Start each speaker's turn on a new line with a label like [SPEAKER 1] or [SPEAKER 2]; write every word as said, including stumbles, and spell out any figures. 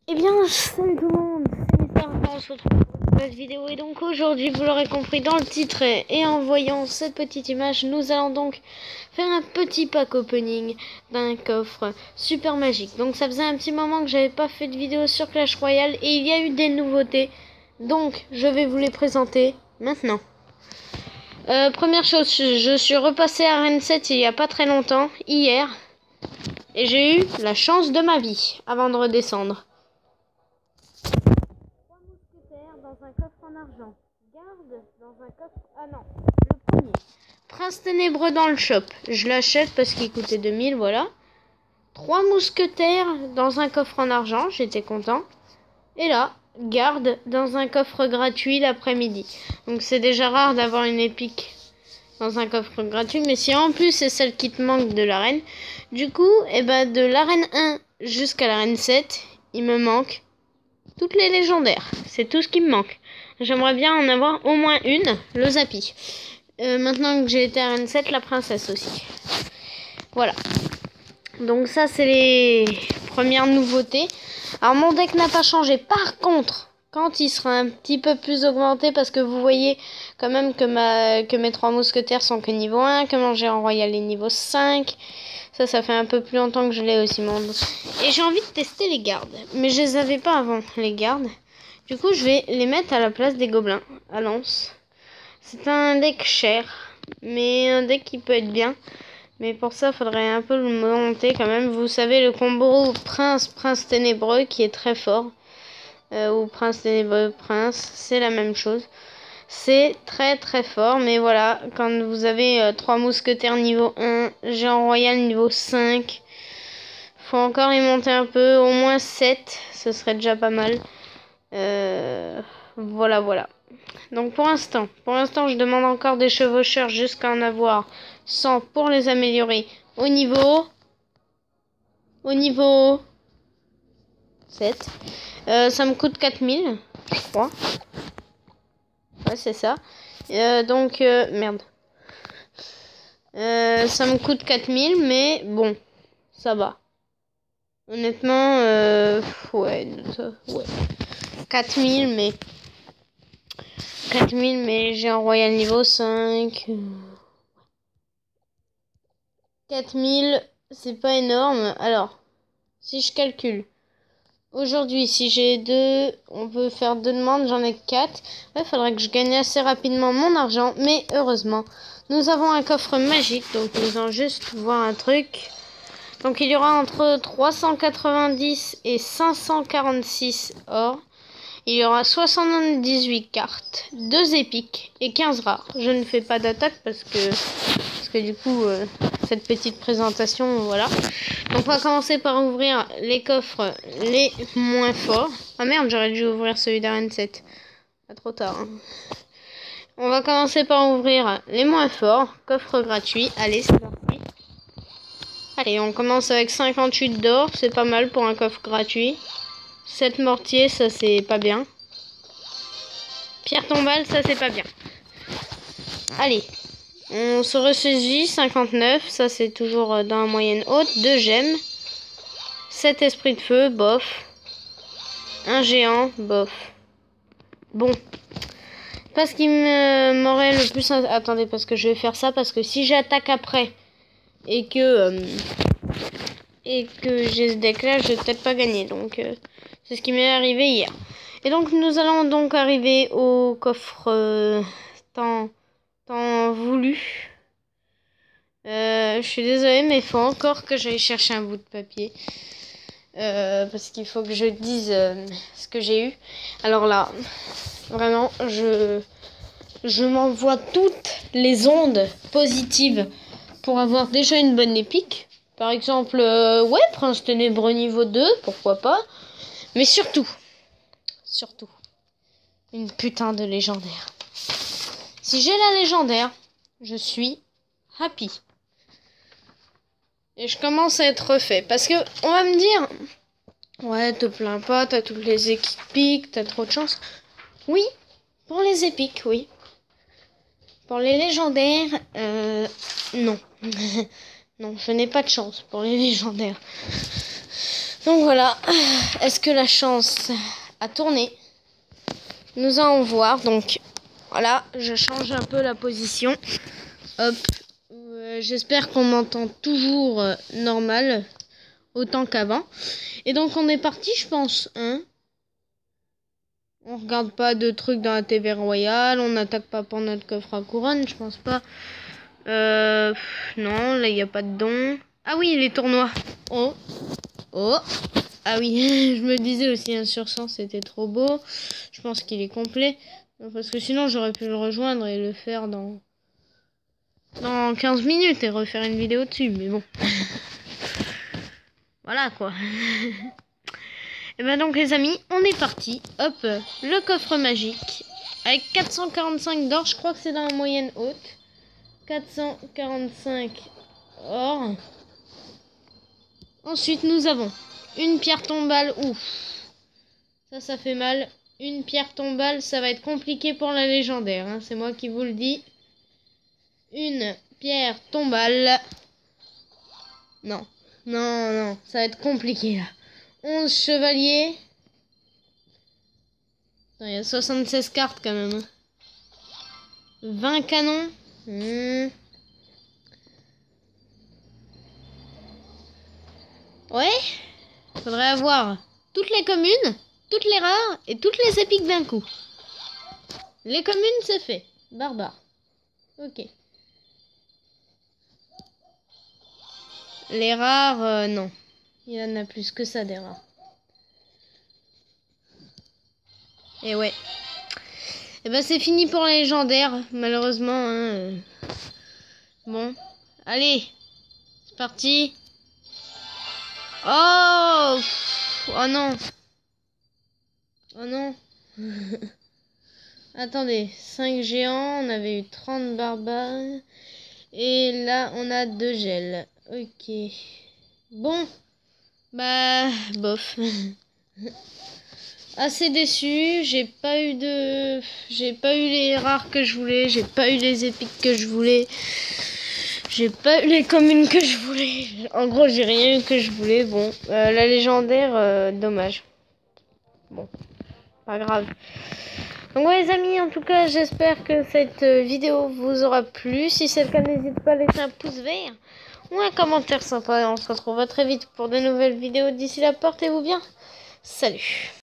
[SPEAKER 1] Eh bien, salut tout le monde, c'est Mister Arthur, on se retrouve pour une nouvelle vidéo. Et donc aujourd'hui, vous l'aurez compris dans le titre et en voyant cette petite image, nous allons donc faire un petit pack opening d'un coffre super magique. Donc ça faisait un petit moment que j'avais pas fait de vidéo sur Clash Royale et il y a eu des nouveautés. Donc je vais vous les présenter maintenant. Euh, première chose, je suis repassé à Arène sept il y a pas très longtemps, hier. Et j'ai eu la chance de ma vie avant de redescendre. Dans un coffre en argent. Garde dans un coffre... Ah non, le premier. Prince ténébreux dans le shop. Je l'achète parce qu'il coûtait deux mille, voilà. Trois mousquetaires dans un coffre en argent, j'étais content. Et là, garde dans un coffre gratuit l'après-midi. Donc c'est déjà rare d'avoir une épique dans un coffre gratuit. Mais si en plus c'est celle qui te manque de l'arène, du coup, eh ben, de l'arène un jusqu'à l'arène sept, il me manque toutes les légendaires. C'est tout ce qui me manque. J'aimerais bien en avoir au moins une, le Zappy. Euh, maintenant que j'ai été à Arène sept, la princesse aussi. Voilà. Donc ça, c'est les premières nouveautés. Alors mon deck n'a pas changé. Par contre, quand il sera un petit peu plus augmenté, parce que vous voyez quand même que, ma, que mes trois mousquetaires sont que niveau un, que mon géant royal est niveau cinq. Ça, ça fait un peu plus longtemps que je l'ai aussi, mon... Et j'ai envie de tester les gardes. Mais je les avais pas avant, les gardes. Du coup, je vais les mettre à la place des gobelins à lance. C'est un deck cher, mais un deck qui peut être bien. Mais pour ça, il faudrait un peu le monter quand même. Vous savez, le combo Prince, Prince Ténébreux qui est très fort. Euh, ou Prince Ténébreux, Prince, c'est la même chose. C'est très très fort, mais voilà, quand vous avez euh, trois mousquetaires niveau un, géant royal niveau cinq, faut encore y monter un peu, au moins sept, ce serait déjà pas mal. Euh, voilà, voilà. Donc pour l'instant, pour l'instant, je demande encore des chevaucheurs jusqu'à en avoir cent pour les améliorer au niveau, au niveau sept. Euh, ça me coûte quatre mille, je crois. Ouais, c'est ça. Euh, donc, euh, merde. Euh, ça me coûte quatre mille, mais bon, ça va. Honnêtement, euh, ouais, ça, ouais. quatre mille, mais... quatre mille, mais j'ai un royal niveau cinq. quatre mille, c'est pas énorme. Alors, si je calcule... Aujourd'hui, si j'ai deux, on peut faire deux demandes, j'en ai quatre. Il ouais, faudrait que je gagne assez rapidement mon argent, mais heureusement, nous avons un coffre magique, donc nous allons juste voir un truc. Donc il y aura entre trois cent quatre-vingt-dix et cinq cent quarante-six or. Il y aura soixante-dix-huit cartes, deux épiques et quinze rares. Je ne fais pas d'attaque parce que, parce que du coup, euh, cette petite présentation, voilà. Donc on va commencer par ouvrir les coffres les moins forts. Ah merde, j'aurais dû ouvrir celui d'Arène sept. Pas trop tard. Hein. On va commencer par ouvrir les moins forts. Coffre gratuit. Allez, c'est parti. Allez, on commence avec cinquante-huit d'or. C'est pas mal pour un coffre gratuit. sept mortiers, ça c'est pas bien. Pierre tombale, ça c'est pas bien. Allez. On se ressaisit, cinquante-neuf, ça c'est toujours dans la moyenne haute. deux gemmes. sept esprits de feu, bof. Un géant, bof. Bon. Parce qu'il m'aurait le plus... Attendez, parce que je vais faire ça, parce que si j'attaque après, et que... Euh, et que j'ai ce deck là, je vais peut-être pas gagner. Donc, euh, c'est ce qui m'est arrivé hier. Et donc, nous allons donc arriver au coffre euh, tant... tant voulu. Euh, je suis désolée, mais il faut encore que j'aille chercher un bout de papier. Euh, parce qu'il faut que je dise euh, ce que j'ai eu. Alors là, vraiment, je, je m'envoie toutes les ondes positives pour avoir déjà une bonne épique. Par exemple, euh, ouais, Prince Ténébreux niveau deux, pourquoi pas. Mais surtout, surtout, une putain de légendaire. Si j'ai la légendaire, je suis happy. Et je commence à être refait. Parce que on va me dire, ouais, te plains pas, t'as toutes les épiques, t'as trop de chance. Oui, pour les épiques, oui. Pour les légendaires, euh, non. Non, je n'ai pas de chance pour les légendaires. Donc voilà, est-ce que la chance a tourné? Nous allons voir. Donc voilà, je change un peu la position. Hop, euh, j'espère qu'on m'entend toujours euh, normal, autant qu'avant. Et donc on est parti, je pense, hein. On regarde pas de trucs dans la T V royale, on n'attaque pas pour notre coffre à couronne, je pense pas. Euh, non, là il n'y a pas de don. Ah oui, les tournois. Oh, oh. Ah oui, je me disais aussi un sur cent, c'était trop beau. Je pense qu'il est complet. Parce que sinon j'aurais pu le rejoindre et le faire dans, dans quinze minutes et refaire une vidéo dessus. Mais bon. Voilà quoi. Et ben donc les amis, on est parti. Hop, le coffre magique. Avec quatre cent quarante-cinq d'or, je crois que c'est dans la moyenne haute. quatre cent quarante-cinq or. Ensuite nous avons une pierre tombale. Ouf. Ça, ça fait mal. Une pierre tombale, ça va être compliqué pour la légendaire. Hein. C'est moi qui vous le dis. Une pierre tombale. Non. Non, non. Ça va être compliqué là. onze chevaliers. Il y a soixante-seize cartes quand même. vingt canons. Hmm. Ouais. Faudrait avoir toutes les communes, toutes les rares et toutes les épiques d'un coup. Les communes, c'est fait. Barbare. Ok. Les rares, euh, non. Il y en a plus que ça des rares. Et ouais. Et ben c'est fini pour les légendaires, malheureusement. Hein. Bon. Allez. C'est parti. Oh. Oh non. Oh non. Attendez. cinq géants. On avait eu trente barbares. Et là, on a deux gels. Ok. Bon. Bah, bof. Assez déçu, j'ai pas eu de j'ai pas eu les rares que je voulais, j'ai pas eu les épiques que je voulais, j'ai pas eu les communes que je voulais, en gros j'ai rien eu que je voulais. Bon, euh, la légendaire, euh, dommage. Bon, pas grave. Donc ouais les amis, en tout cas j'espère que cette vidéo vous aura plu. Si c'est le cas, n'hésitez pas à laisser un pouce vert ou un commentaire sympa et on se retrouve très vite pour de nouvelles vidéos. D'ici là, portez-vous bien, salut.